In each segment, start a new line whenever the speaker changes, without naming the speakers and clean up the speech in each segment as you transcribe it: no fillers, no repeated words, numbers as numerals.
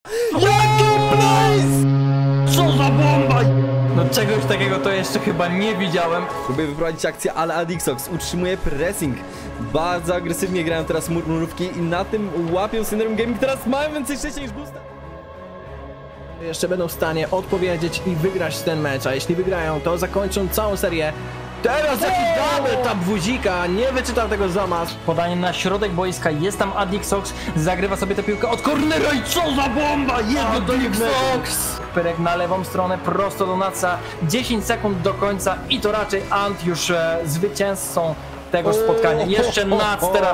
Jaki place!
Co za bomba! No czegoś takiego to jeszcze chyba nie widziałem.
Próbuję wyprowadzić akcję, ale Adixox utrzymuje pressing. Bardzo agresywnie grają teraz murmurówki i na tym łapią Synerium Gaming. Teraz mają więcej szczęścia niż boosta.
Jeszcze będą w stanie odpowiedzieć i wygrać ten mecz, a jeśli wygrają, to zakończą całą serię. Teraz jakiś double tap Wuzika, nie wyczytał tego Zamas.
Podanie na środek boiska, jest tam Adixox, zagrywa sobie tę piłkę od cornera i co za bomba! Jedno do Adixox! Pyrek na lewą stronę, prosto do Natsa, 10 sekund do końca i to raczej Ant już zwycięzcą tego spotkania. Jeszcze Nats teraz.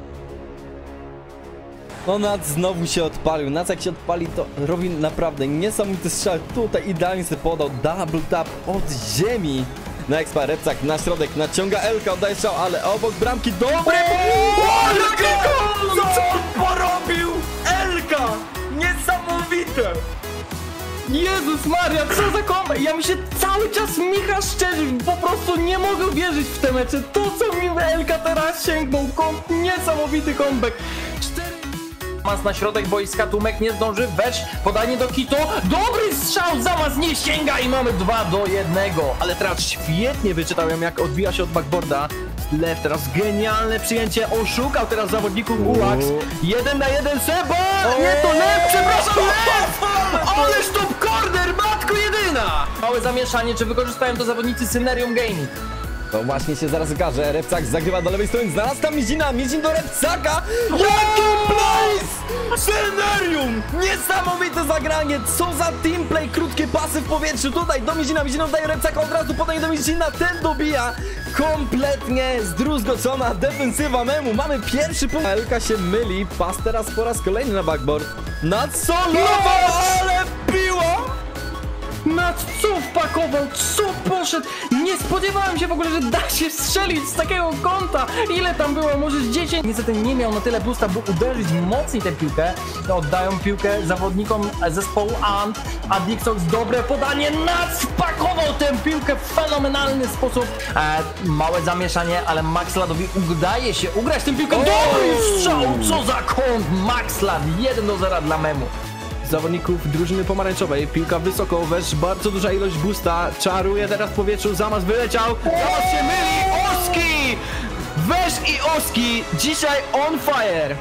No Nats znowu się odpalił. Nats jak się odpali, to robi naprawdę niesamowity strzał. Tutaj idealnie sobie podał double tap od ziemi. Na expa Repcak na środek naciąga Elka, oddaje strzał, ale obok bramki dobry!
Co on porobił? Elka! Niesamowite! Jezus Maria, co za kombo! Ja mi się cały czas Micha szczerzy, po prostu nie mogę wierzyć w te mecze. To co mi Elka teraz sięgnął, niesamowity comeback. Zamas na środek boiska, Tumek nie zdąży, Wesz, podanie do Kito, dobry strzał, Zamas nie sięga i mamy 2-1.
Ale teraz świetnie wyczytał ją, jak odbija się od backboarda. Lew teraz genialne przyjęcie, oszukał teraz zawodników Ułax. 1 na 1 Seba! Nie to Lew, przepraszam, Lew! Ależ top corner, matko jedyna!
Małe zamieszanie, czy wykorzystają to zawodnicy Synerium Gaming?
To właśnie się zaraz okaże. Repcak zagrywa do lewej strony, znalazł tam Mizina, Mizin do Repcaka! Jaki place! Synerium! Niesamowite zagranie! Co za teamplay, krótkie pasy w powietrzu, tutaj do Mizina, Mizin oddaje Repcaka, od razu podanie do Mizina, ten dobija! Kompletnie zdruzgocona defensywa Memu, mamy pierwszy punkt. Elka się myli, pas teraz po raz kolejny na backboard. Nadsolował, ale piła!
Nad co wpakował, co poszedł? Nie spodziewałem się w ogóle, że da się strzelić z takiego kąta. Ile tam było? Może z 10? Niestety nie miał na tyle boosta, by uderzyć mocniej tę piłkę. Oddają piłkę zawodnikom zespołu Ant. Adixox, dobre podanie. Nad wpakował tę piłkę w fenomenalny sposób. Małe zamieszanie, ale Maxladowi udaje się ugrać tę piłkę. Dobry strzał, co za kąt. Maxlad, 1-0 dla Memu.
Zawodników drużyny pomarańczowej, piłka wysoko, Wesz, bardzo duża ilość boosta, czaruje teraz w powietrzu, Zamas wyleciał, Zamas się myli, Oski! Wesz i Oski, dzisiaj on fire!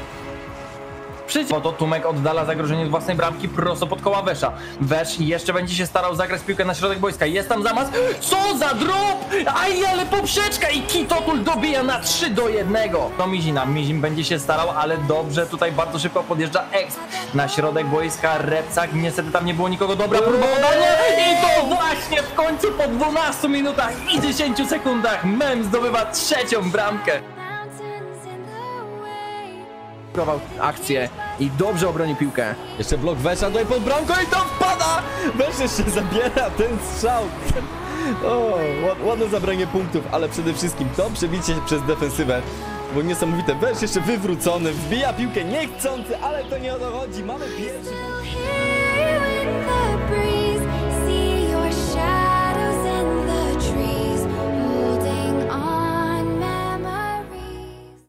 Bo to Tumek oddala zagrożenie z własnej bramki prosto pod koła Wesza. Wesz jeszcze będzie się starał zagrać piłkę na środek boiska. Jest tam Zamas. Co za drop! Aj, ale poprzeczka i Kitotul dobija na 3-1. To Mizina. Mizin będzie się starał, ale dobrze. Tutaj bardzo szybko podjeżdża Exp. Na środek boiska Repcak. Niestety tam nie było nikogo. Dobra próba podania. I to właśnie w końcu po 12 minutach i 10 sekundach Mem zdobywa trzecią bramkę.
Akcję i dobrze obroni piłkę.
Jeszcze blok Wesza tutaj pod bramką i tam wpada! Wesz jeszcze zabiera ten strzał. O, ładne zabranie punktów, ale przede wszystkim to przebicie przez defensywę. Bo niesamowite, Wesz jeszcze wywrócony, wbija piłkę niechcący, ale to nie o to chodzi. Mamy pierwszy